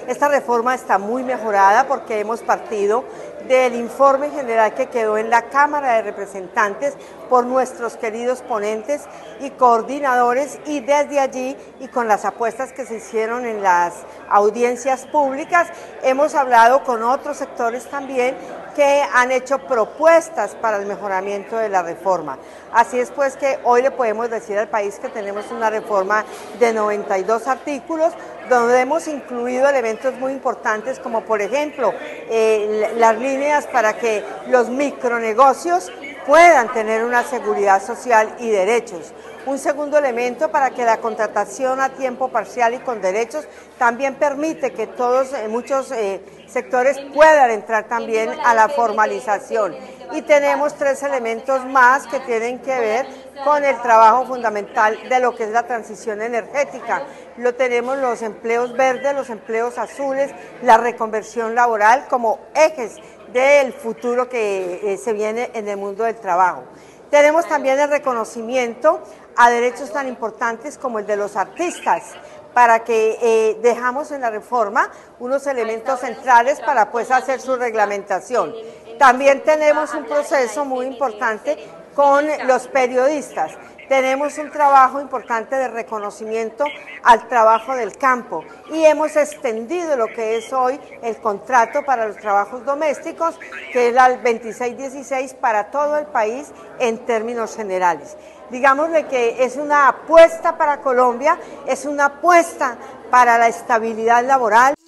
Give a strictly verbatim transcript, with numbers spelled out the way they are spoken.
Esta reforma está muy mejorada porque hemos partido del informe general que quedó en la Cámara de Representantes por nuestros queridos ponentes y coordinadores, y desde allí y con las apuestas que se hicieron en las audiencias públicas hemos hablado con otros sectores también que han hecho propuestas para el mejoramiento de la reforma. Así es pues que hoy le podemos decir al país que tenemos una reforma de noventa y dos artículos, donde hemos incluido elementos muy importantes como por ejemplo eh, las líneas para que los micronegocios puedan tener una seguridad social y derechos. Un segundo elemento para que la contratación a tiempo parcial y con derechos también permite que todos, eh, muchos eh, sectores puedan entrar también a la formalización. Y tenemos tres elementos más que tienen que ver con el trabajo fundamental de lo que es la transición energética. Lo tenemos los empleos verdes, los empleos azules, la reconversión laboral como ejes del futuro que eh, se viene en el mundo del trabajo. Tenemos también el reconocimiento a derechos tan importantes como el de los artistas, para que eh, dejamos en la reforma unos elementos centrales para pues hacer su reglamentación. También tenemos un proceso muy importante con los periodistas. Tenemos un trabajo importante de reconocimiento al trabajo del campo y hemos extendido lo que es hoy el contrato para los trabajos domésticos, que es el veintiséis dieciséis para todo el país en términos generales. Digámosle que es una apuesta para Colombia, es una apuesta para la estabilidad laboral.